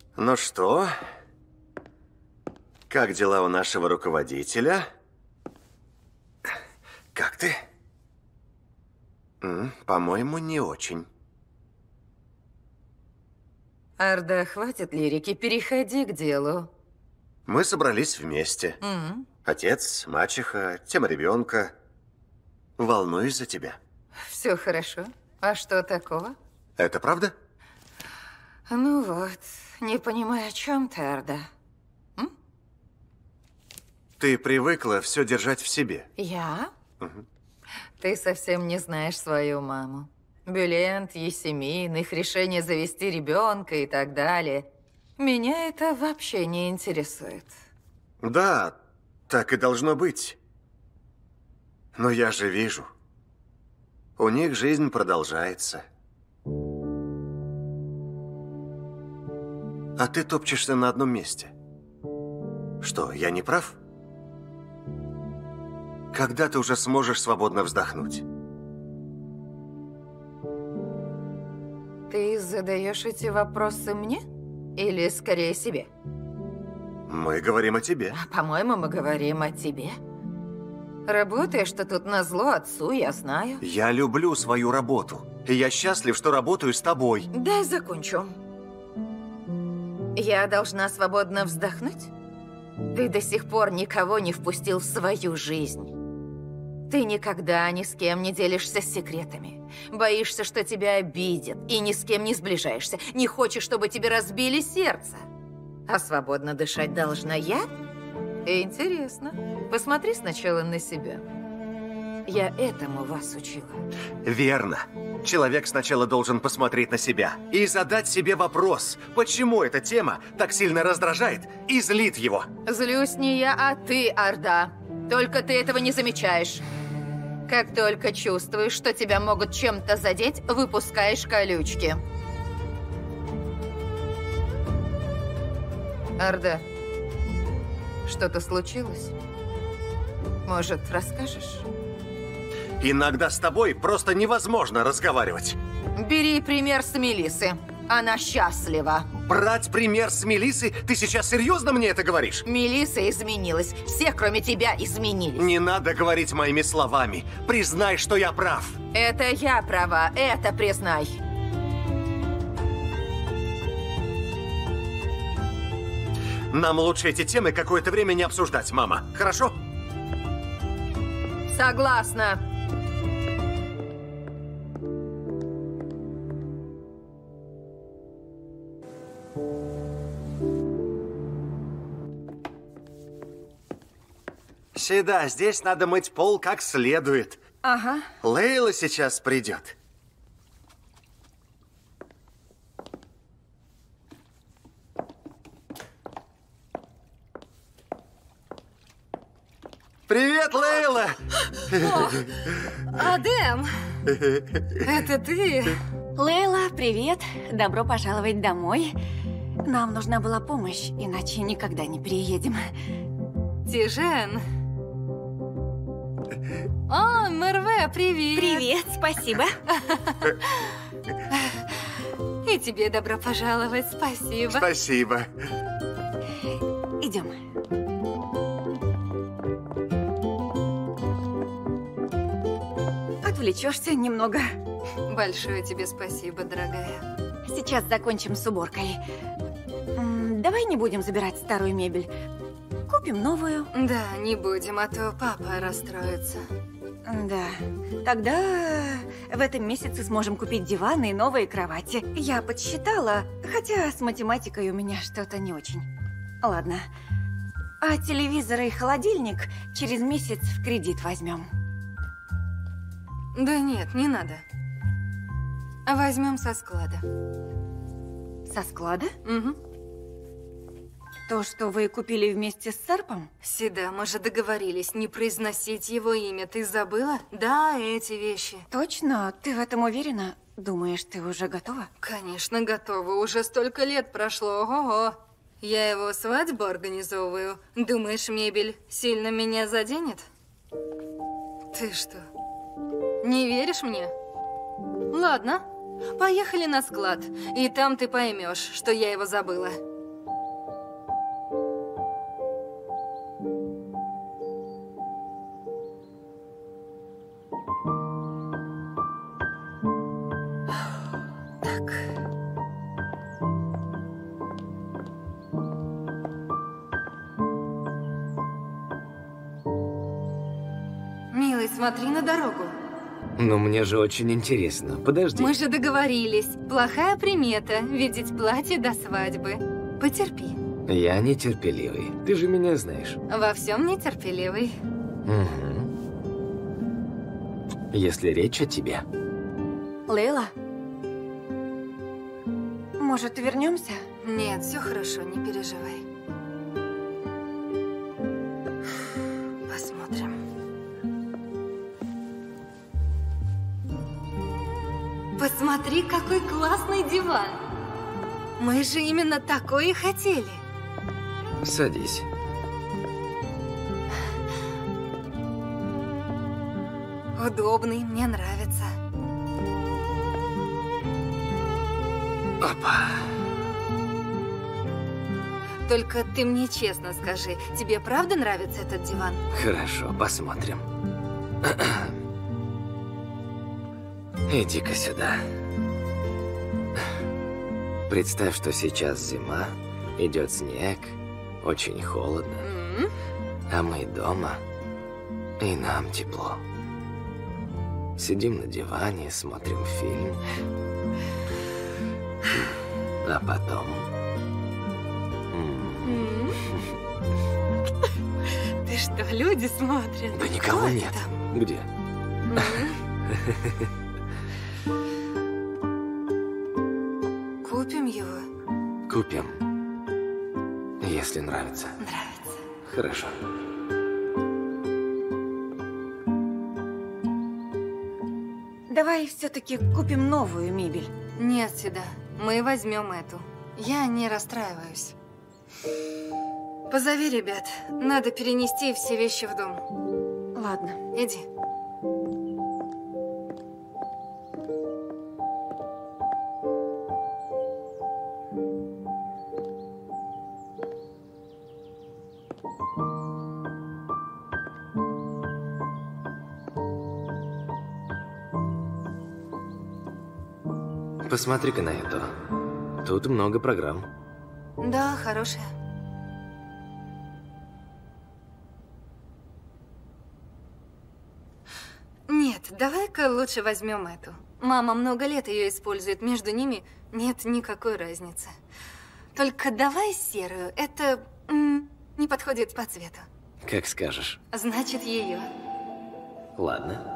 Ну что? Как дела у нашего руководителя? Как ты? По-моему, не очень. Арда, хватит лирики, переходи к делу. Мы собрались вместе. Отец, мачеха, тема ребенка. Волнуюсь за тебя. Все хорошо. А что такого? Это правда? Ну вот, не понимаю, о чем ты, Арда. Ты привыкла все держать в себе. Я? Ты совсем не знаешь свою маму. Бюлент, Есемин, их решение завести ребенка и так далее. Меня это вообще не интересует. Да, так и должно быть. Но я же вижу. У них жизнь продолжается. А ты топчешься на одном месте. Что, я не прав? Когда ты уже сможешь свободно вздохнуть? Ты задаешь эти вопросы мне? Или скорее себе? Мы говорим о тебе. По-моему, мы говорим о тебе. Работаешь ты тут назло отцу, я знаю. Я люблю свою работу. И я счастлив, что работаю с тобой. Дай закончу. Я должна свободно вздохнуть? Ты до сих пор никого не впустил в свою жизнь. Ты никогда ни с кем не делишься секретами. Боишься, что тебя обидят, и ни с кем не сближаешься. Не хочешь, чтобы тебе разбили сердце. А свободно дышать должна я? Интересно. Посмотри сначала на себя. Я этому вас учила. Верно. Человек сначала должен посмотреть на себя и задать себе вопрос, почему эта тема так сильно раздражает и злит его. Злюсь не я, а ты, Арда. Только ты этого не замечаешь. Как только чувствуешь, что тебя могут чем-то задеть, выпускаешь колючки. Арда, что-то случилось? Может, расскажешь? Иногда с тобой просто невозможно разговаривать. Бери пример с Мелисы. Она счастлива. Брать пример с Мелисы? Ты сейчас серьезно мне это говоришь? Мелиса изменилась. Все, кроме тебя, изменились. Не надо говорить моими словами. Признай, что я прав. Это я права, это признай. Нам лучше эти темы какое-то время не обсуждать, мама. Хорошо? Согласна. Сюда, здесь надо мыть пол как следует. Ага. Лейла сейчас придет. Привет, Лейла! Адем! Это ты? Лейла, привет. Добро пожаловать домой. Нам нужна была помощь, иначе никогда не переедем. Тижен. О, Мерве, привет. Привет, спасибо. И тебе добро пожаловать, спасибо. Спасибо. Идем. Отвлечешься немного. Большое тебе спасибо, дорогая. Сейчас закончим с уборкой. Давай не будем забирать старую мебель. Купим новую. Да, не будем, а то папа расстроится. Да. Тогда в этом месяце сможем купить диваны и новые кровати. Я подсчитала, хотя с математикой у меня что-то не очень. Ладно. А телевизор и холодильник через месяц в кредит возьмем. Да нет, не надо. Возьмем со склада. Со склада? Угу. То, что вы купили вместе с Сарпом? Сида, мы же договорились не произносить его имя. Ты забыла? Да, эти вещи. Точно? Ты в этом уверена? Думаешь, ты уже готова? Конечно, готова. Уже столько лет прошло. Ого-го. Я его свадьбу организовываю. Думаешь, мебель сильно меня заденет? Ты что, не веришь мне? Ладно, поехали на склад. И там ты поймешь, что я его забыла. Смотри на дорогу. Но мне же очень интересно. Подожди. Мы же договорились. Плохая примета – видеть платье до свадьбы. Потерпи. Я нетерпеливый. Ты же меня знаешь. Во всем нетерпеливый. Угу. Если речь о тебе. Лейла? Может, вернемся? Нет, все хорошо, не переживай. Посмотрим. Посмотри, какой классный диван. Мы же именно такой и хотели. Садись. Удобный, мне нравится. Опа. Только ты мне честно скажи, тебе правда нравится этот диван? Хорошо, посмотрим. Иди-ка сюда. Представь, что сейчас зима, идет снег, очень холодно, а мы дома, и нам тепло. Сидим на диване, смотрим фильм, а потом... Ты что, люди смотрят? Да никого Кто нет. там? Где? Купим его? Купим. Если нравится. Нравится. Хорошо. Давай все-таки купим новую мебель. Нет, Сида, мы возьмем эту. Я не расстраиваюсь. Позови ребят. Надо перенести все вещи в дом. Ладно. Иди. Посмотри-ка на это. Тут много программ. Да, хорошая. Нет, давай-ка лучше возьмем эту. Мама много лет ее использует, между ними нет никакой разницы. Только давай серую, это не подходит по цвету. Как скажешь. Значит, ее. Ладно.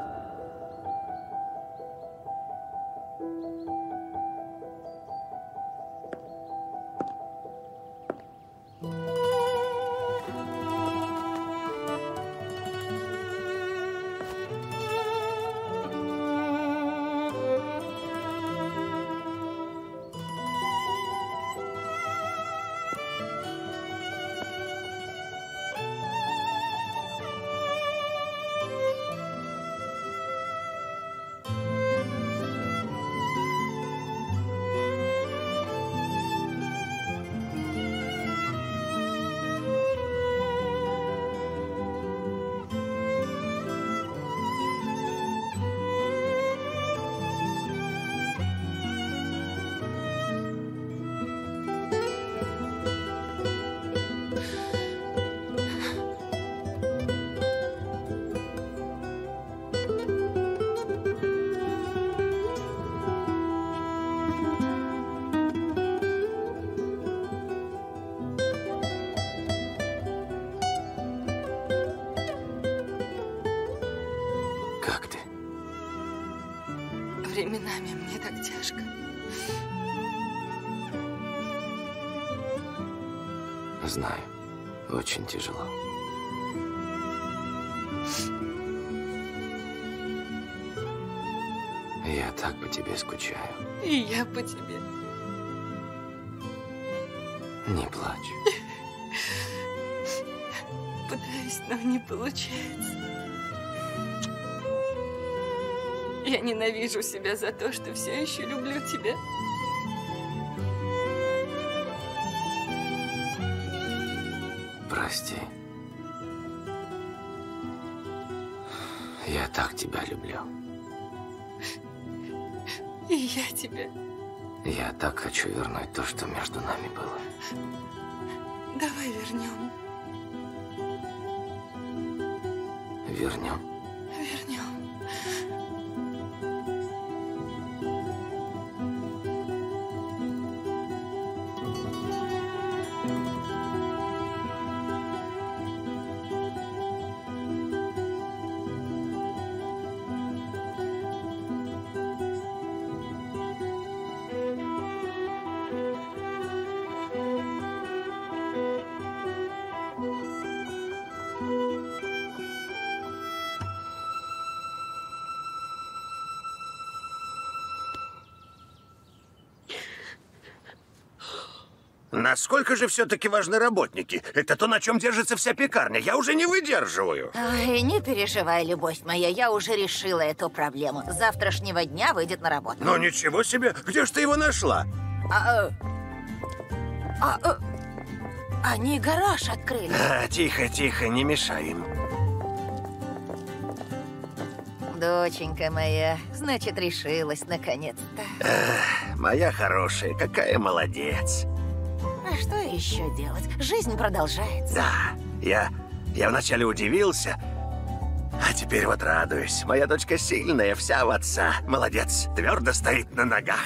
Как ты? Временами мне так тяжко. Знаю. Очень тяжело. Я так по тебе скучаю. И я по тебе. Не плачь. Пытаюсь, но не получается. Я ненавижу себя за то, что все еще люблю тебя. Прости. Я так тебя люблю. И я тебя. Я так хочу вернуть то, что между нами было. Давай вернем. Вернем. Вернем. Насколько же все-таки важны работники? Это то, на чем держится вся пекарня. Я уже не выдерживаю. Ой, не переживай, любовь моя, я уже решила эту проблему. С завтрашнего дня выйдет на работу. Ну ничего себе, где ж ты его нашла? Они гараж открыли. Тихо, тихо, не мешай им. Доченька моя, значит, решилась наконец-то. Моя хорошая, какая молодец. А что еще делать? Жизнь продолжается. Да, я вначале удивился, а теперь вот радуюсь. Моя дочка сильная, вся в отца. Молодец, твердо стоит на ногах.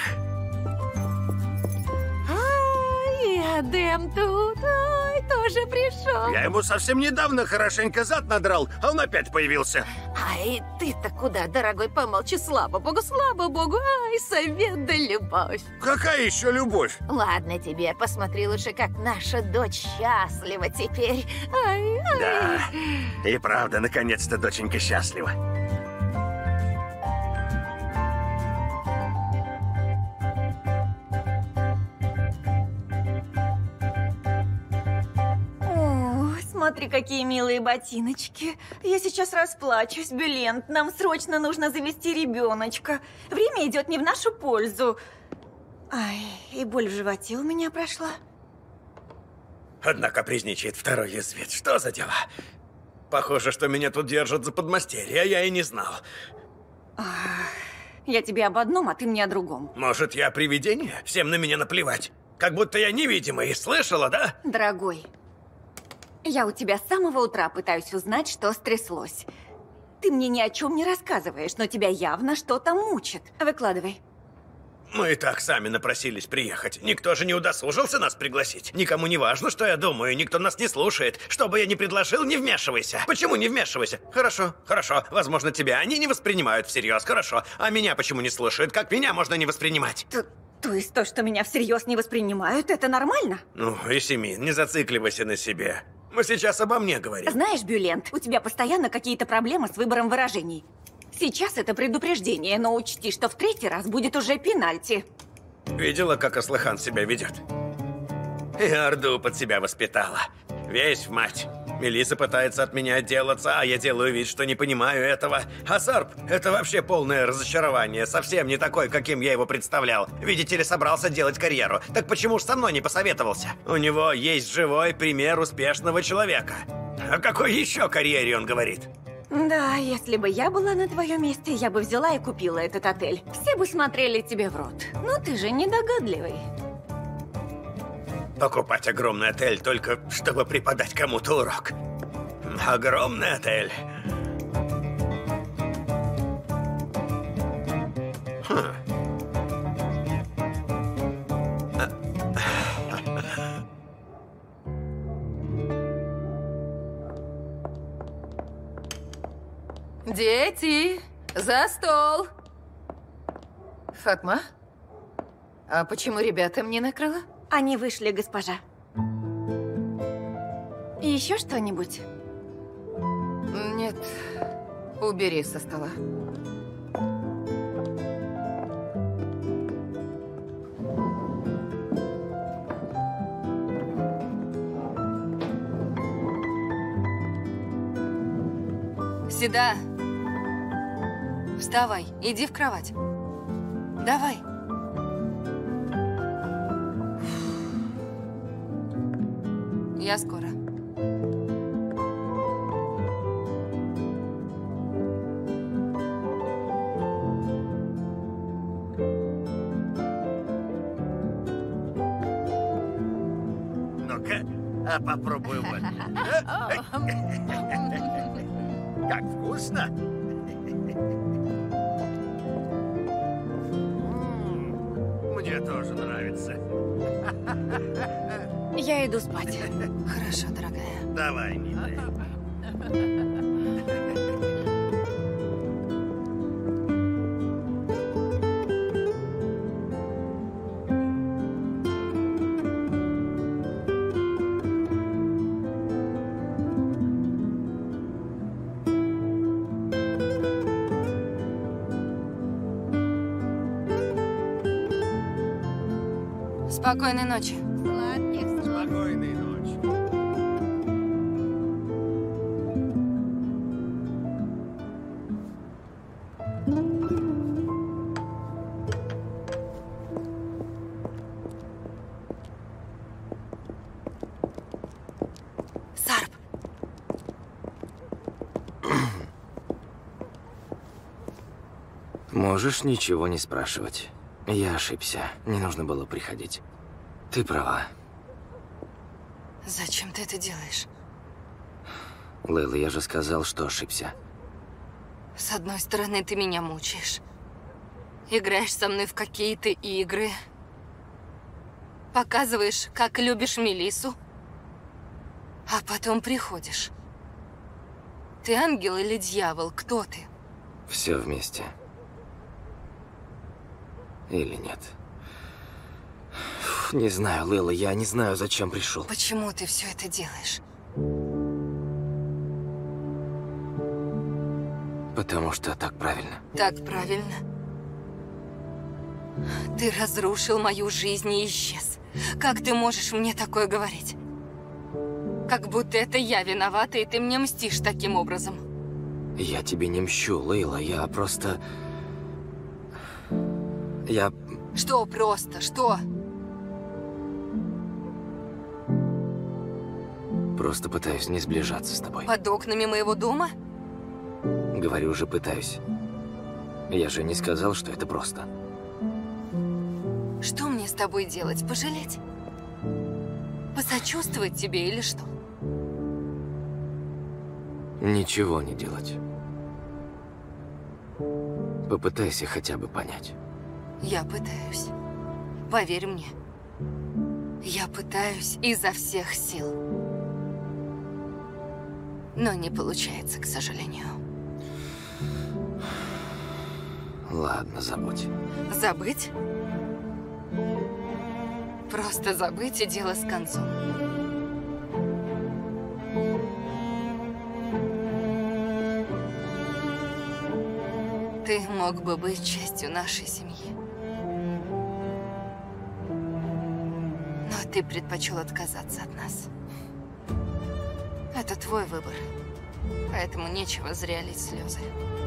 И Адем тут, ой, тоже пришел. Я ему совсем недавно хорошенько зад надрал, а он опять появился. Ай, ты-то куда, дорогой, помолчи, слава богу, ай, совет да любовь. Какая еще любовь? Ладно тебе, посмотри лучше, как наша дочь счастлива теперь. Ай. Да, и правда, наконец-то доченька счастлива. О, смотри, какие милые ботиночки. Я сейчас расплачусь, Бюлен. Нам срочно нужно завести ребеночка. Время идет не в нашу пользу. Ай, и боль в животе у меня прошла. Одна капризничает, второй язвит. Что за дела? Похоже, что меня тут держат за подмастерье, а я и не знал. Я тебе об одном, а ты мне о другом. Может, я привидение? Всем на меня наплевать. Как будто я невидимый, слышала, да? Дорогой, я у тебя с самого утра пытаюсь узнать, что стряслось. Ты мне ни о чем не рассказываешь, но тебя явно что-то мучит. Выкладывай. Мы и так сами напросились приехать. Никто же не удосужился нас пригласить. Никому не важно, что я думаю, никто нас не слушает. Что бы я ни предложил, не вмешивайся. Почему не вмешивайся? Хорошо, хорошо. Возможно, тебя они не воспринимают всерьез, хорошо. А меня почему не слушают? Как меня можно не воспринимать? То есть то, что меня всерьез не воспринимают, это нормально? Ну, Исимин, не зацикливайся на себе. Мы сейчас обо мне говорим. Знаешь, Бюлент, у тебя постоянно какие-то проблемы с выбором выражений. Сейчас это предупреждение, но учти, что в третий раз будет уже пенальти. Видела, как Аслыхан себя ведет? И Орду под себя воспитала. Весь в мать. Мелисса пытается от меня отделаться, а я делаю вид, что не понимаю этого. А Сарп – это вообще полное разочарование. Совсем не такой, каким я его представлял. Видите ли, собрался делать карьеру. Так почему ж со мной не посоветовался? У него есть живой пример успешного человека. О какой еще карьере он говорит? Да, если бы я была на твоем месте, я бы взяла и купила этот отель. Все бы смотрели тебе в рот. Но ты же недогадливый. Покупать огромный отель только чтобы преподать кому-то урок. Огромный отель. Дети, за стол. Фатма? А почему ребятам не накрыла? Они вышли, госпожа. Еще что-нибудь? Нет, убери со стола. Седа. Вставай, иди в кровать. Давай. Я скоро. Ну-ка, а попробую вот. Как вкусно! Мне тоже нравится. Я иду спать. Хорошо, дорогая. Давай, милая. Спокойной ночи. Сладких Можешь ничего не спрашивать. Я ошибся. Не нужно было приходить. Ты права. Зачем ты это делаешь? Лейла, я же сказал, что ошибся. С одной стороны, ты меня мучаешь. Играешь со мной в какие-то игры. Показываешь, как любишь Мелиссу. А потом приходишь. Ты ангел или дьявол? Кто ты? Все вместе. Или нет? Не знаю, Лейла, я не знаю, зачем пришел. Почему ты все это делаешь? Потому что так правильно. Так правильно. Ты разрушил мою жизнь и исчез. Как ты можешь мне такое говорить? Как будто это я виновата, и ты мне мстишь таким образом. Я тебе не мщу, Лейла, я просто... Что просто? Что? Просто пытаюсь не сближаться с тобой. Под окнами моего дома? Говорю же, пытаюсь. Я же не сказал, что это просто. Что мне с тобой делать? Пожалеть? Посочувствовать тебе или что? Ничего не делать. Попытайся хотя бы понять. Я пытаюсь. Поверь мне. Я пытаюсь изо всех сил. Но не получается, к сожалению. Ладно, забудь. Забыть? Просто забыть и дело с концом. Ты мог бы быть частью нашей семьи. Но ты предпочел отказаться от нас. Это твой выбор. Поэтому нечего зря лить слезы.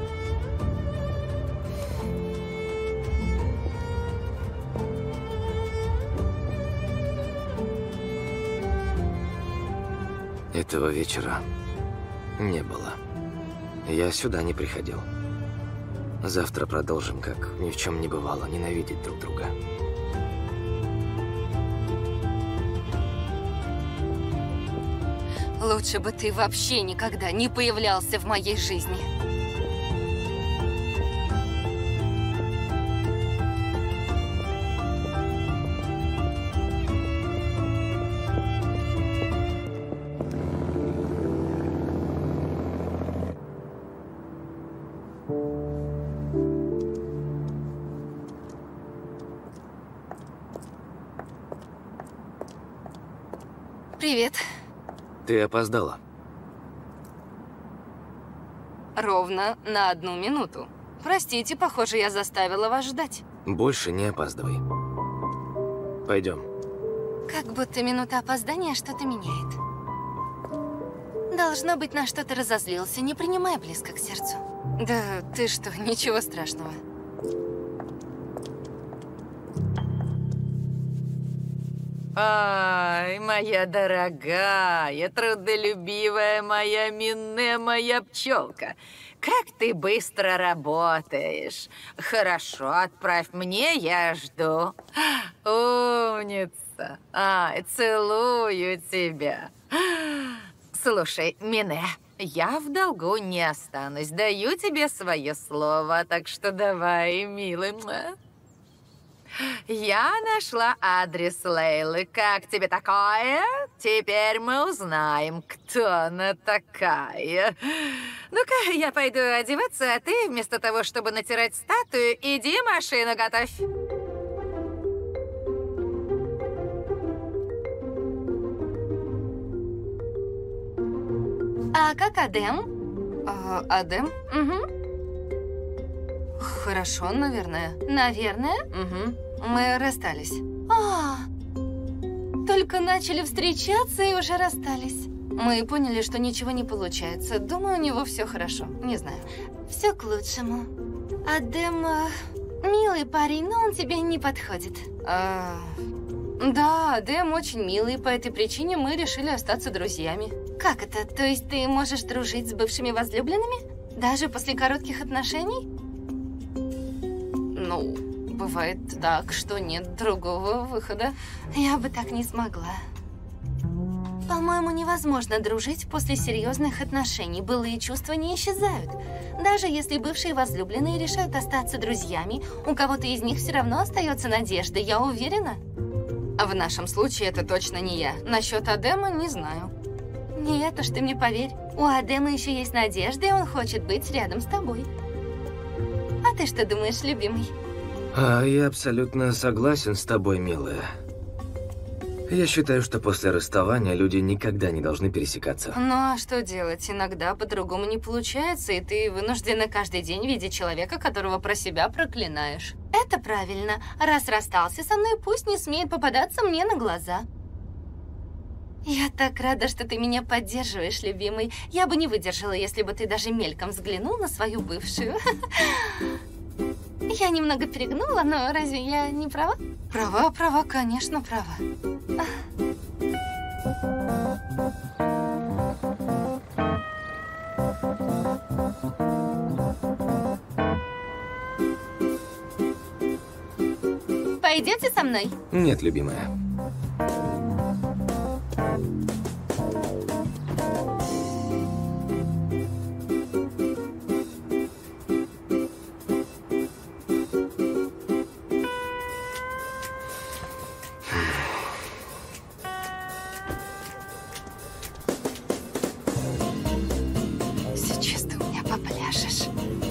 Этого вечера не было. Я сюда не приходил. Завтра продолжим, как ни в чем не бывало, ненавидеть друг друга. Лучше бы ты вообще никогда не появлялся в моей жизни. Привет. Ты опоздала. Ровно на 1 минуту. Простите, похоже, я заставила вас ждать. Больше не опаздывай. Пойдем. Как будто минута опоздания что-то меняет. Должно быть, на что-то разозлился, не принимай близко к сердцу. Да ты что, ничего страшного. Ай, моя дорогая, трудолюбивая моя Мине, моя пчелка. Как ты быстро работаешь. Хорошо, отправь мне, я жду. Умница. Ай, целую тебя. Слушай, Мине, я в долгу не останусь. Даю тебе свое слово, так что давай, милый. Я нашла адрес Лейлы. Как тебе такое? Теперь мы узнаем, кто она такая. Ну-ка, я пойду одеваться, а ты вместо того, чтобы натирать статую, иди машину готовь. А как Адем? Адем? Угу. Хорошо, наверное. Наверное? Угу. Мы расстались. Только начали встречаться и уже расстались. Мы поняли, что ничего не получается. Думаю, у него все хорошо. Не знаю. Все к лучшему. Адем милый парень, но он тебе не подходит. Да, Адем очень милый. По этой причине мы решили остаться друзьями. Как это? То есть ты можешь дружить с бывшими возлюбленными? Даже после коротких отношений? Ну, бывает так, что нет другого выхода. Я бы так не смогла. По-моему, невозможно дружить после серьезных отношений. Былые чувства не исчезают. Даже если бывшие возлюбленные решают остаться друзьями, у кого-то из них все равно остается надежда, я уверена. А в нашем случае это точно не я. Насчет Адема не знаю. Нет уж, ты мне поверь. У Адема еще есть надежда, и он хочет быть рядом с тобой. А ты что думаешь, любимый? Я абсолютно согласен с тобой, милая. Я считаю, что после расставания люди никогда не должны пересекаться. Ну а что делать? Иногда по-другому не получается, и ты вынуждена каждый день видеть человека, которого про себя проклинаешь. Это правильно. Раз расстался со мной, пусть не смеет попадаться мне на глаза. Я так рада, что ты меня поддерживаешь, любимый. Я бы не выдержала, если бы ты даже мельком взглянул на свою бывшую. Я немного перегнула, но разве я не права? Права, конечно, права. Пойдете со мной? Нет, любимая. Сейчас ты у меня попляшешь.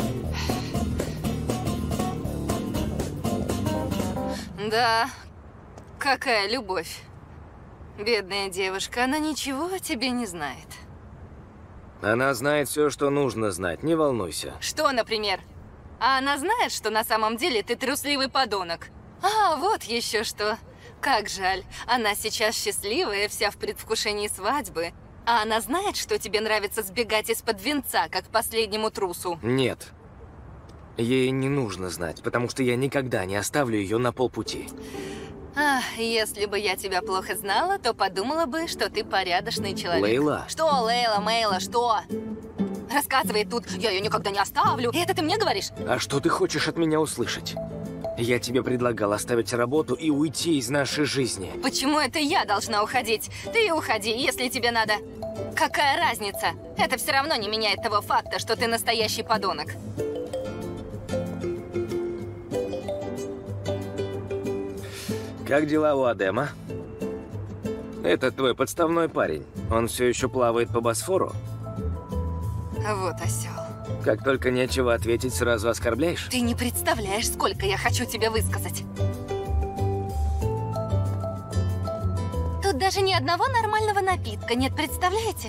Да, какая любовь. Бедная девушка, она ничего о тебе не знает. Она знает все, что нужно знать, не волнуйся. Что, например? А она знает, что на самом деле ты трусливый подонок? А, вот еще что. Как жаль. Она сейчас счастливая, вся в предвкушении свадьбы. А она знает, что тебе нравится сбегать из-под венца, как последнему трусу? Нет. Ей не нужно знать, потому что я никогда не оставлю ее на полпути. Ах, если бы я тебя плохо знала, то подумала бы, что ты порядочный человек. Лейла. Что, Лейла, Мейла, что? Рассказывает тут, я ее никогда не оставлю. И это ты мне говоришь? А что ты хочешь от меня услышать? Я тебе предлагал оставить работу и уйти из нашей жизни. Почему это я должна уходить? Ты и уходи, если тебе надо. Какая разница? Это все равно не меняет того факта, что ты настоящий подонок. Как дела у Адема? Это твой подставной парень. Он все еще плавает по Босфору? Вот осел. Как только нечего ответить, сразу оскорбляешь? Ты не представляешь, сколько я хочу тебе высказать. Тут даже ни одного нормального напитка нет, представляете?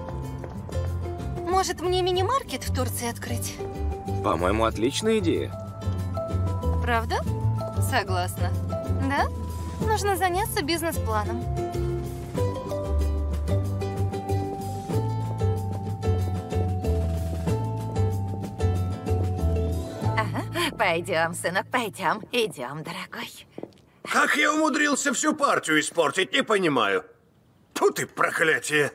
Может, мне мини-маркет в Турции открыть? По-моему, отличная идея. Правда? Согласна. Да? Нужно заняться бизнес-планом. Пойдем, сынок, пойдем. Идем, дорогой. Как я умудрился всю партию испортить, не понимаю. Тьфу ты, проклятие!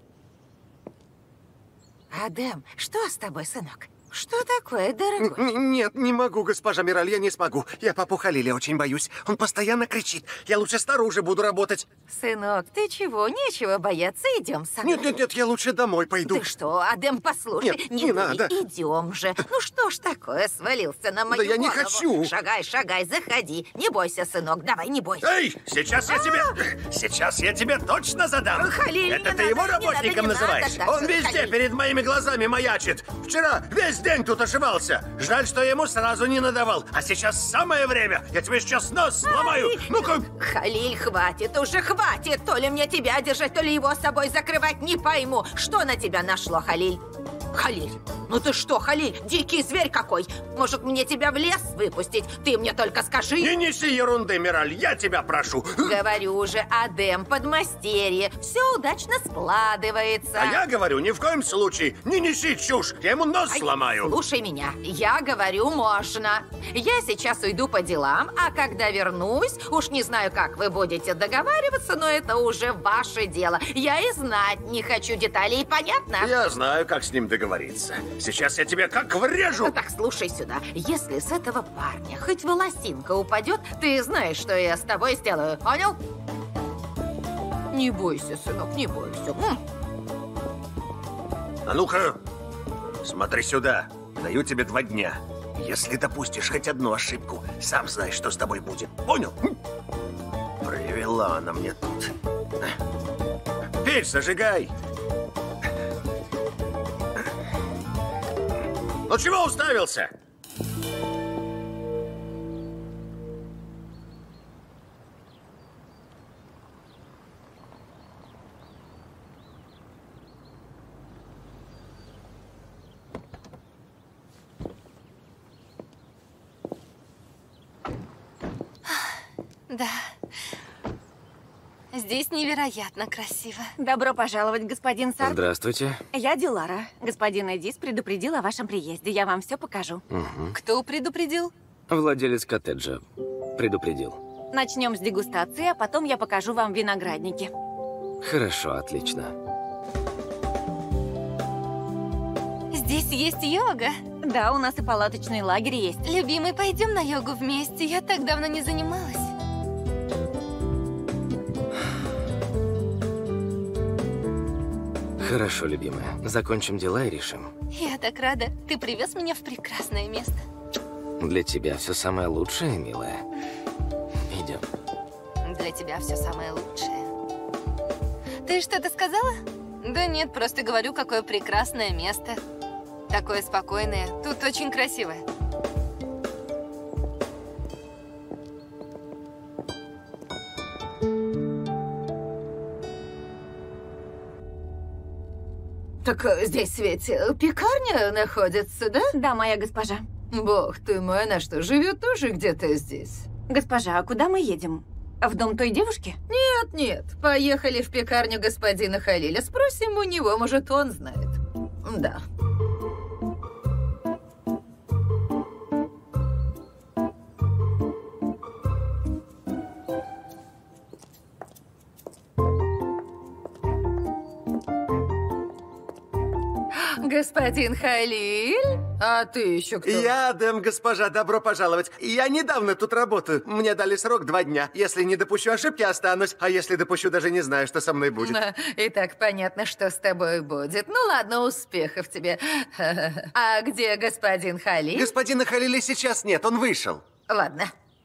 Адем, что с тобой, сынок? Что такое, дорогой? Нет, не могу, госпожа Мираль, я не смогу. Я папу Халиля очень боюсь. Он постоянно кричит. Я лучше снаружи буду работать. Сынок, ты чего? Нечего бояться, идем со мной. Нет, я лучше домой пойду. Ты что, Адем, послушай. Нет, не надо. Идем же. Ну что ж такое, свалился на мою Да я не голову. хочу. Шагай, заходи. Не бойся, сынок, давай, не бойся. Эй, сейчас я тебе точно задам. Халиль, Это не ты его надо, не работником надо, называешь? так, Он везде Халиль. перед моими глазами маячит. Вчера весь день тут ошивался. Жаль, что я ему сразу не надавал. А сейчас самое время. Я тебе сейчас нос сломаю. Ну-ка. Халиль, хватит, уже хватит. То ли мне тебя держать, то ли его с собой закрывать, не пойму. Что на тебя нашло, Халиль? Халиль, ну ты что, Халиль, дикий зверь какой? Может, мне тебя в лес выпустить? Ты мне только скажи. Не неси ерунды, Мираль, я тебя прошу. Говорю же, Адем, подмастерье. Все удачно складывается. А я говорю, ни в коем случае. Не неси чушь, я ему нос сломаю. Слушай меня, я говорю, можно. Я сейчас уйду по делам, а когда вернусь, уж не знаю, как вы будете договариваться, но это уже ваше дело. Я и знать не хочу деталей, понятно? Я знаю, как с ним договориться. Сейчас я тебе как врежу! Так, слушай сюда. Если с этого парня хоть волосинка упадет, ты знаешь, что я с тобой сделаю. Понял? Не бойся, сынок, не бойся. А ну-ка, смотри сюда. Даю тебе 2 дня. Если допустишь хоть одну ошибку, сам знаешь, что с тобой будет. Понял? Привела она мне тут. Печь зажигай! Ну чего уставился? Да. Здесь невероятно красиво. Добро пожаловать, господин Сарк. Здравствуйте. Я Дилара. Господин Эдис предупредил о вашем приезде. Я вам все покажу. Кто предупредил? Владелец коттеджа предупредил. Начнем с дегустации, а потом я покажу вам виноградники. Хорошо, отлично. Здесь есть йога. Да, у нас и палаточный лагерь есть. Любимый, пойдем на йогу вместе. Я так давно не занималась. Хорошо, любимая. Закончим дела и решим. Я так рада. Ты привез меня в прекрасное место. Для тебя все самое лучшее, милая. Идем. Для тебя все самое лучшее. Ты что-то сказала? Да нет, просто говорю, какое прекрасное место. Такое спокойное. Тут очень красиво. Так здесь ведь пекарня находится, да? Да, моя госпожа. Бог ты мой, она что, живет тоже где-то здесь? Госпожа, а куда мы едем? В дом той девушки? Нет, поехали в пекарню господина Халиля. Спросим у него, может, он знает. Да. Господин Халиль? А ты еще кто? Я Адем, госпожа, добро пожаловать. Я недавно тут работаю. Мне дали срок 2 дня. Если не допущу ошибки, останусь. А если допущу, даже не знаю, что со мной будет. И так понятно, что с тобой будет. Ну ладно, успехов тебе. А где господин Халиль? Господина Халиля сейчас нет, он вышел. Ладно.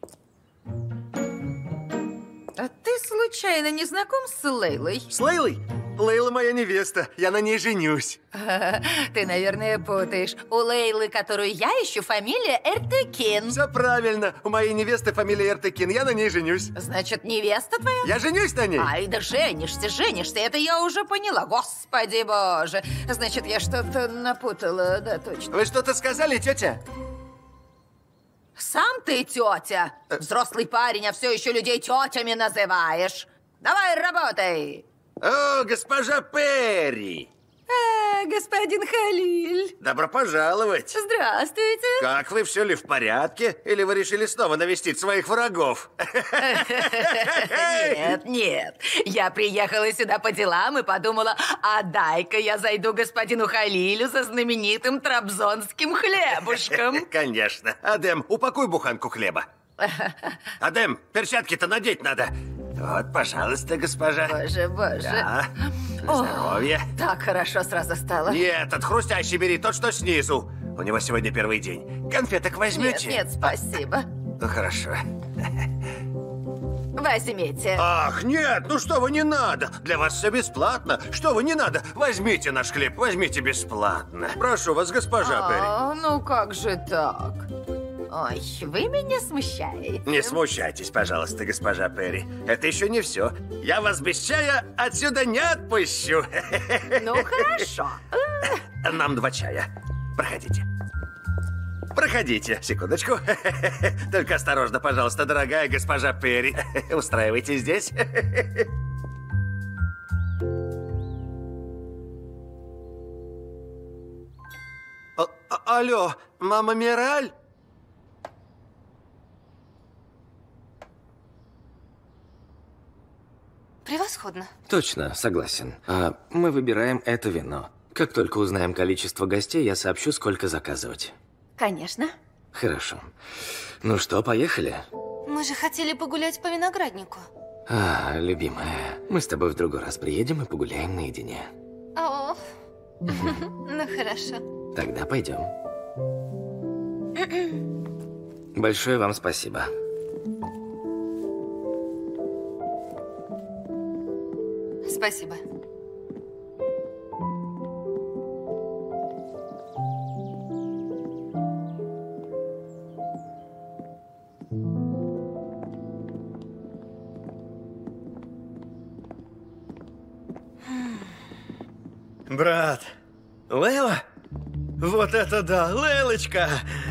А ты случайно не знаком с Лейлой? С Лейлой? Лейла моя невеста. Я на ней женюсь. Ты, наверное, путаешь. У Лейлы, которую я ищу, фамилия Эртекин. Все правильно. У моей невесты фамилия Эртекин. Я на ней женюсь. Значит, невеста твоя? Я женюсь на ней. Ай, да женишься. Это я уже поняла. Господи боже. Значит, я что-то напутала. Да, точно. Вы что-то сказали, тетя? Сам ты тетя. Взрослый парень, а все еще людей тетями называешь. Давай, работай. О, госпожа Перри! Господин Халиль. Добро пожаловать! Здравствуйте. Как вы, все ли в порядке? Или вы решили снова навестить своих врагов? Нет. Я приехала сюда по делам и подумала, а дай-ка я зайду господину Халилю за знаменитым трабзонским хлебушком. Конечно. Адем, упакуй буханку хлеба. Адем, перчатки-то надеть надо. Вот, пожалуйста, госпожа. Боже. Да. Здоровья. Так хорошо сразу стало. Нет, от хрустящий бери, тот, что снизу. У него сегодня первый день. Конфеток возьмете? Нет, спасибо. Ну, хорошо. Возьмите. Ах, нет, ну что вы, не надо. Для вас все бесплатно. Что вы, не надо. Возьмите наш хлеб, возьмите бесплатно. Прошу вас, госпожа Перри. Ну как же так? Ой, вы меня смущаете. Не смущайтесь, пожалуйста, госпожа Перри. Это еще не все. Я вас без чая отсюда не отпущу. Ну, хорошо. Нам 2 чая. Проходите. Проходите. Секундочку. Только осторожно, пожалуйста, дорогая госпожа Перри. Устраивайтесь здесь. Алло, мама Мираль? Превосходно. Точно, согласен. Мы выбираем это вино. Как только узнаем количество гостей, я сообщу, сколько заказывать. Конечно. Хорошо. Ну что, поехали? Мы же хотели погулять по винограднику. Любимая, мы с тобой в другой раз приедем и погуляем наедине. О, ну хорошо. Тогда пойдем. Большое вам спасибо. Спасибо. Брат, Лейла? Вот это да, Лейлочка!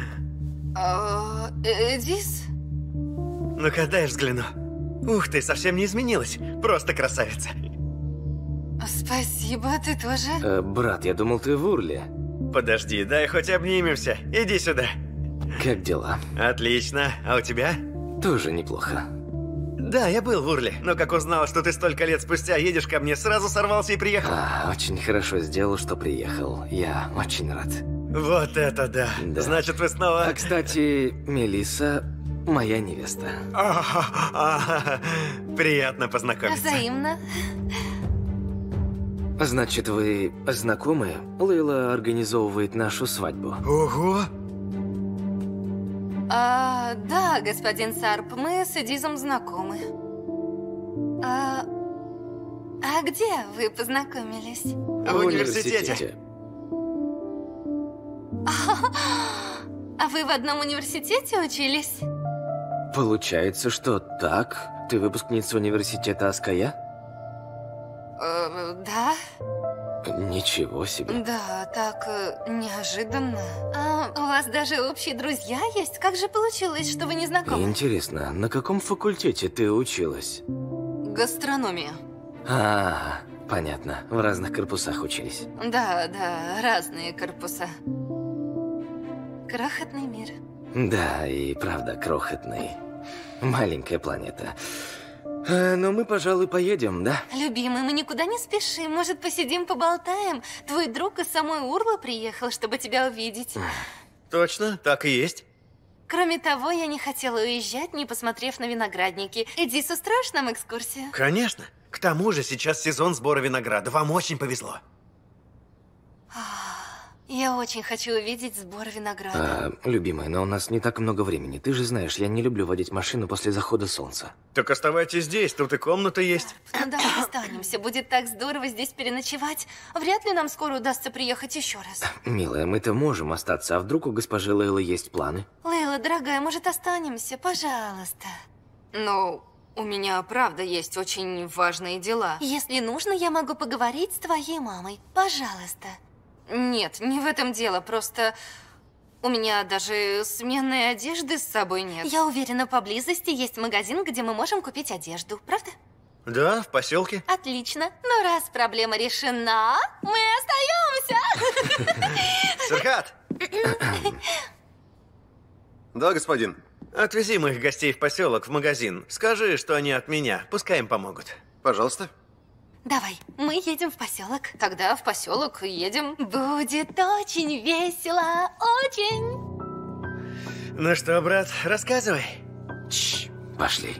Эдис? Ну-ка, дай взгляну. Ух ты, совсем не изменилась. Просто красавица. Спасибо, ты тоже? Брат, я думал, ты в Урле. Подожди, дай хоть обнимемся. Иди сюда. Как дела? Отлично. А у тебя? Тоже неплохо. Да, я был в Урле, но как узнал, что ты столько лет спустя едешь ко мне, сразу сорвался и приехал. Очень хорошо сделал, что приехал. Я очень рад. Вот это да. Да. Значит, вы снова... А, кстати, Мелисса моя невеста. Приятно познакомиться. Взаимно. Значит, вы знакомы? Лейла организовывает нашу свадьбу. Ого! Да, господин Сарп, мы с Эдизом знакомы. А где вы познакомились? В университете. А вы в одном университете учились? Получается, что так? Ты выпускница университета Аская? Да. Ничего себе. Да, так неожиданно. У вас даже общие друзья есть? Как же получилось, что вы не знакомы? Интересно, на каком факультете ты училась? Гастрономия. Понятно. В разных корпусах учились. Да, разные корпуса. Крохотный мир. Да, и правда крохотный. Маленькая планета. Но мы, пожалуй, поедем, да? Любимый, мы никуда не спешим. Может, посидим, поболтаем? Твой друг из самой Урлы приехал, чтобы тебя увидеть. Точно, так и есть. Кроме того, я не хотела уезжать, не посмотрев на виноградники. Иди, устроишь нам экскурсию? Конечно. К тому же сейчас сезон сбора винограда. Вам очень повезло. Я очень хочу увидеть сбор винограда. Любимая, но у нас не так много времени. Ты же знаешь, я не люблю водить машину после захода солнца. Так оставайтесь здесь, тут и комната есть. Ну давай останемся. Будет так здорово здесь переночевать. Вряд ли нам скоро удастся приехать еще раз. Милая, мы-то можем остаться, а вдруг у госпожи Лейлы есть планы? Лейла, дорогая, может, останемся? Пожалуйста. Ну, у меня правда есть очень важные дела. Если нужно, я могу поговорить с твоей мамой. Пожалуйста. Нет, не в этом дело, просто у меня даже сменной одежды с собой нет. Я уверена, поблизости есть магазин, где мы можем купить одежду, правда? Да, в поселке. Отлично. Ну, раз проблема решена, мы остаемся. Сархат! Да, господин. Отвези моих гостей в поселок, в магазин. Скажи, что они от меня. Пускай им помогут. Пожалуйста. Давай, мы едем в поселок. Тогда в поселок едем. Будет очень весело, очень. Ну что, брат, рассказывай. Пошли.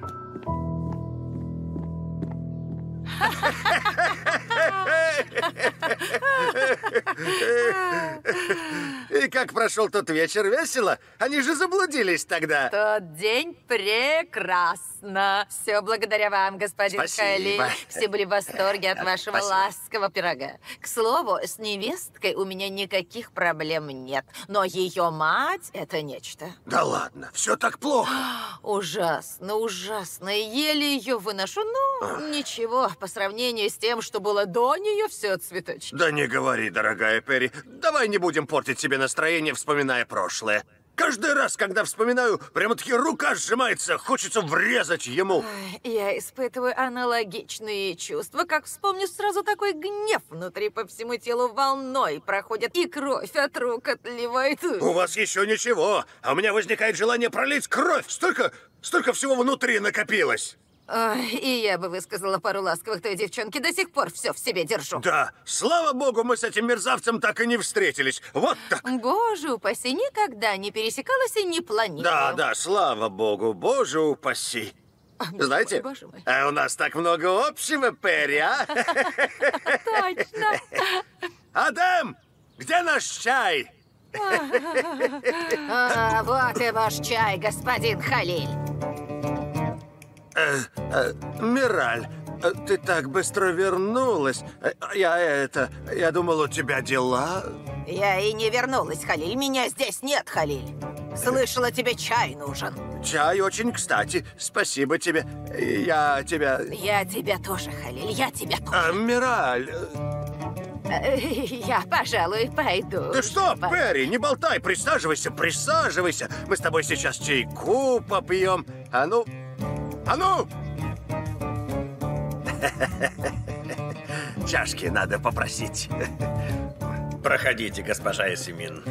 И как прошел тот вечер? Весело? Они же заблудились тогда. Тот день прекрасно. Все благодаря вам, господин Спасибо. Кайли. Все были в восторге от вашего Спасибо. ласкового пирога. К слову, с невесткой у меня никаких проблем нет. Но ее мать — это нечто. Да ладно, все так плохо. Ужасно, ужасно. Еле ее выношу. Ну, ничего, по сравнению с тем, что было до нее, все цветочки. Да не говори, дорогая Перри. Давай не будем портить себе настроение, вспоминая прошлое. Каждый раз, когда вспоминаю, прямо-таки рука сжимается, хочется врезать ему. Ой, я испытываю аналогичные чувства, как вспомню сразу такой гнев внутри по всему телу волной проходит, и кровь от рук отливает. У вас еще ничего, а у меня возникает желание пролить кровь. Столько всего внутри накопилось. Ой, и я бы высказала пару ласковых той девчонке. До сих пор все в себе держу. Да, слава богу, мы с этим мерзавцем так и не встретились. Вот так. Боже упаси, никогда не пересекалась и не планирую. Да, да, слава богу, боже упаси. Знаете, боже мой. у нас так много общего, Перри, а? Точно. Адам, где наш чай? Вот и ваш чай, господин Халиль. Мираль, ты так быстро вернулась. Я думал, у тебя дела. Я и не вернулась, Халиль. Меня здесь нет, Халиль. Слышала, тебе чай нужен. Чай очень кстати. Спасибо тебе. Я тебя... Я тебя тоже, Халиль, я тебя тоже. Мираль... Я, пожалуй, пойду. Ты что, Перри, не болтай, присаживайся, присаживайся. Мы с тобой сейчас чайку попьем. А ну... А ну! Чашки надо попросить. Проходите, госпожа Ясемин.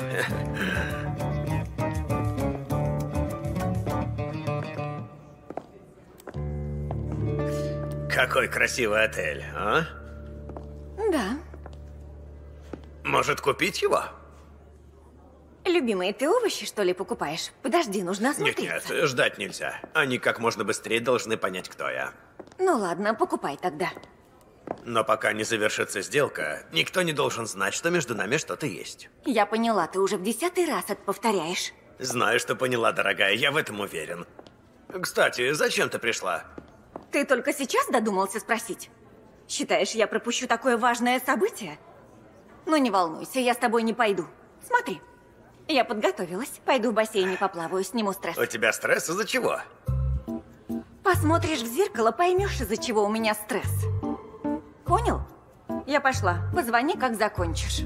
Какой красивый отель, а? Да. Может, купить его? Любимые, ты овощи, что ли, покупаешь? Подожди, нужно осмотреться. Нет, ждать нельзя. Они как можно быстрее должны понять, кто я. Ну ладно, покупай тогда. Но пока не завершится сделка, никто не должен знать, что между нами что-то есть. Я поняла, ты уже в 10-й раз это повторяешь. Знаю, что поняла, дорогая, я в этом уверен. Кстати, зачем ты пришла? Ты только сейчас додумался спросить? Считаешь, я пропущу такое важное событие? Ну не волнуйся, я с тобой не пойду. Смотри, я подготовилась. Пойду в бассейне поплаваю, сниму стресс. У тебя стресс из-за чего? Посмотришь в зеркало, поймешь, из-за чего у меня стресс. Понял? Я пошла. Позвони, как закончишь.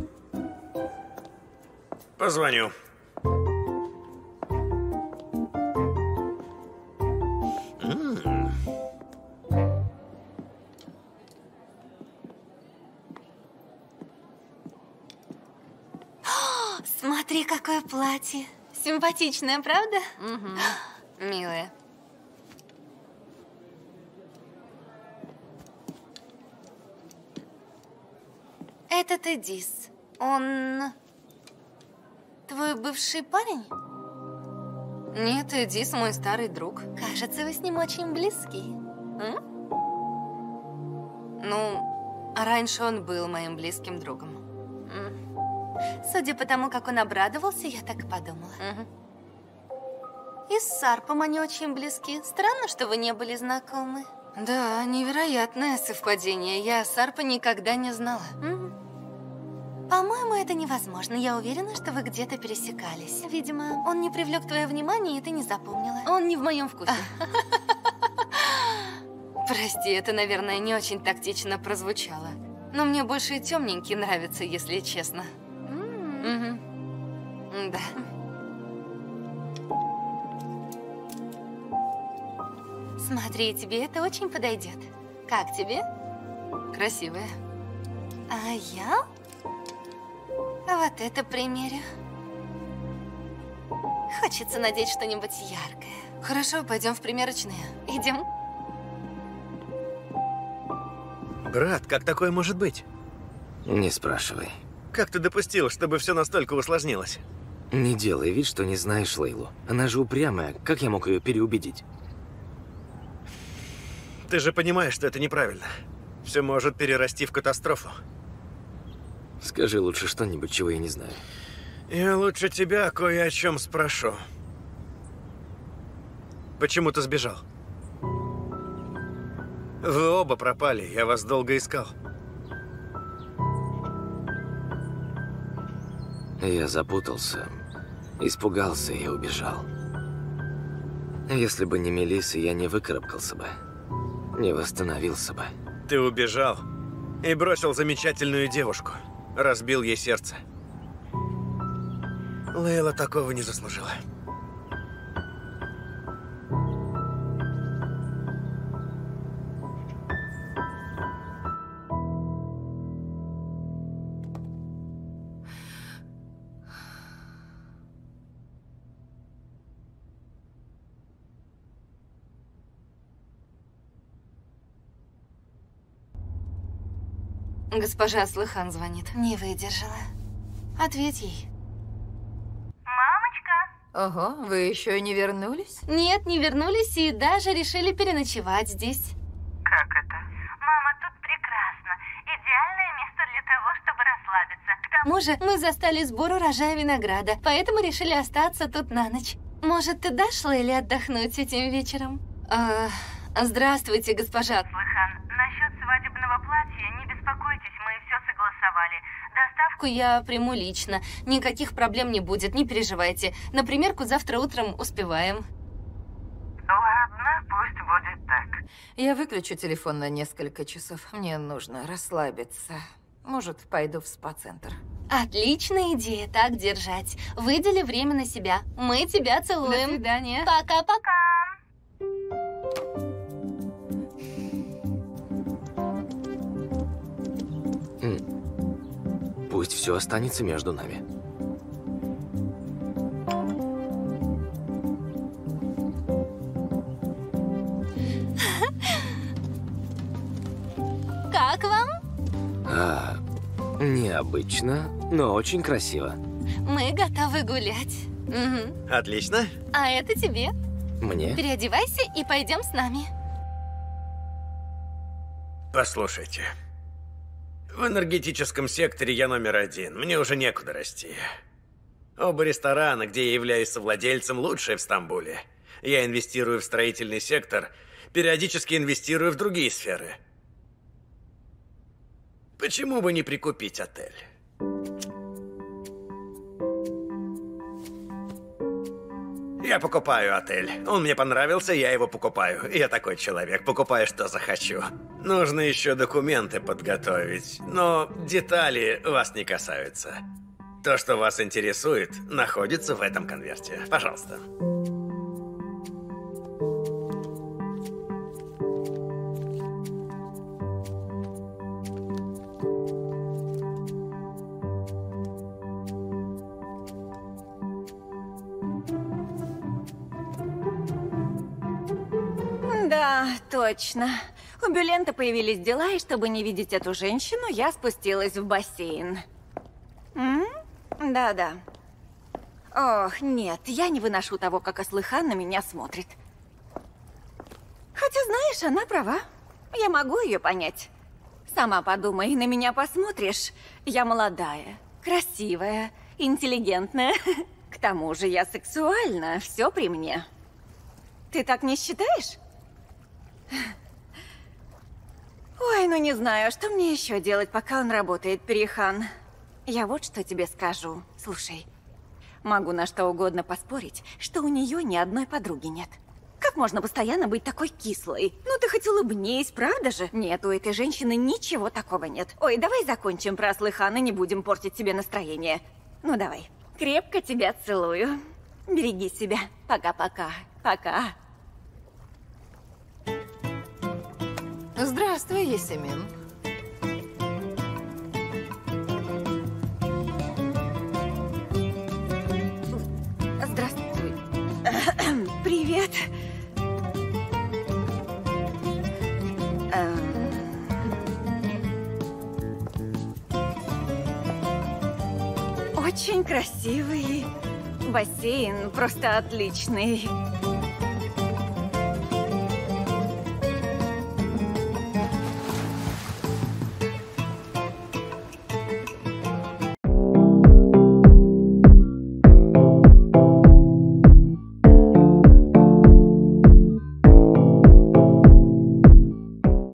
Позвоню. Смотри, какое платье. Симпатичное, правда? Угу. Милая. Этот Эдис, он... твой бывший парень? Нет, Эдис мой старый друг. Кажется, вы с ним очень близки. Ну, а раньше он был моим близким другом. Судя по тому, как он обрадовался, я так и подумала. И с Сарпом они очень близки. Странно, что вы не были знакомы. Да, невероятное совпадение. Я Сарпа никогда не знала. По-моему, это невозможно. Я уверена, что вы где-то пересекались. Видимо, он не привлек твое внимание, и ты не запомнила. Он не в моем вкусе. Прости, это, наверное, не очень тактично прозвучало. Но мне больше темненький нравится, если честно. Да. Смотри, тебе это очень подойдет. Как тебе? Красивая. А я? Вот это примерю. Хочется надеть что-нибудь яркое. Хорошо, пойдем в примерочные. Идем. Брат, как такое может быть? Не спрашивай. Как ты допустил, чтобы все настолько усложнилось? Не делай вид, что не знаешь Лейлу. Она же упрямая. Как я мог ее переубедить? Ты же понимаешь, что это неправильно. Все может перерасти в катастрофу. Скажи лучше что-нибудь, чего я не знаю. Я лучше тебя кое о чем спрошу. Почему ты сбежал? Вы оба пропали, я вас долго искал. Я запутался, испугался и убежал. Если бы не Мелисса, я не выкарабкался бы, не восстановился бы. Ты убежал и бросил замечательную девушку, разбил ей сердце. Лейла такого не заслужила. Госпожа Аслыхан звонит. Не выдержала. Ответь ей. Ого, вы еще не вернулись? Нет, не вернулись и даже решили переночевать здесь. Как это? Мама, тут прекрасно. Идеальное место для того, чтобы расслабиться. К тому К тому же мы застали сбор урожая винограда, поэтому решили остаться тут на ночь. Может, ты дашь Лейле отдохнуть этим вечером? Здравствуйте, госпожа. Аслыхан, насчет свадебного платья не беспокойтесь, мы все согласовали. Доставку Я приму лично. Никаких проблем не будет, не переживайте. На примерку завтра утром успеваем. Ладно, пусть будет так. Я выключу телефон на несколько часов. Мне нужно расслабиться. Может, пойду в спа-центр. Отличная идея, так держать. Выдели время на себя. Мы тебя целуем. До свидания. Пока-пока. Пусть все останется между нами. Как вам? Необычно, но очень красиво. Мы готовы гулять. Мгм. Отлично. А это тебе. Мне? Переодевайся и пойдем с нами. Послушайте. В энергетическом секторе я номер 1. Мне уже некуда расти. Оба ресторана, где я являюсь совладельцем, лучшие в Стамбуле. Я инвестирую в строительный сектор, периодически инвестирую в другие сферы. Почему бы не прикупить отель? Я покупаю отель. Он мне понравился, я его покупаю. Я такой человек, покупаю, что захочу. Нужно еще документы подготовить, но детали вас не касаются. То, что вас интересует, находится в этом конверте. Пожалуйста. Да, точно. У Бюлента появились дела, и чтобы не видеть эту женщину, я спустилась в бассейн. Да-да. Ох, нет, я не выношу того, как Аслыхан на меня смотрит. Хотя, знаешь, она права. Я могу ее понять. Сама подумай, на меня посмотришь. Я молодая, красивая, интеллигентная. К тому же я сексуальна, все при мне. Ты так не считаешь? Ой, ну не знаю, что мне еще делать, пока он работает, Перихан. Я вот что тебе скажу. Слушай, могу на что угодно поспорить, что у нее ни одной подруги нет. Как можно постоянно быть такой кислой? Ну ты хоть улыбнись, правда же? Нет, у этой женщины ничего такого нет. Ой, давай закончим про Аслыхана, не будем портить себе настроение. Ну давай. Крепко тебя целую. Береги себя. Пока-пока. Пока. Здравствуй, Ясемин. Здравствуй. Привет. Очень красивый бассейн, просто отличный.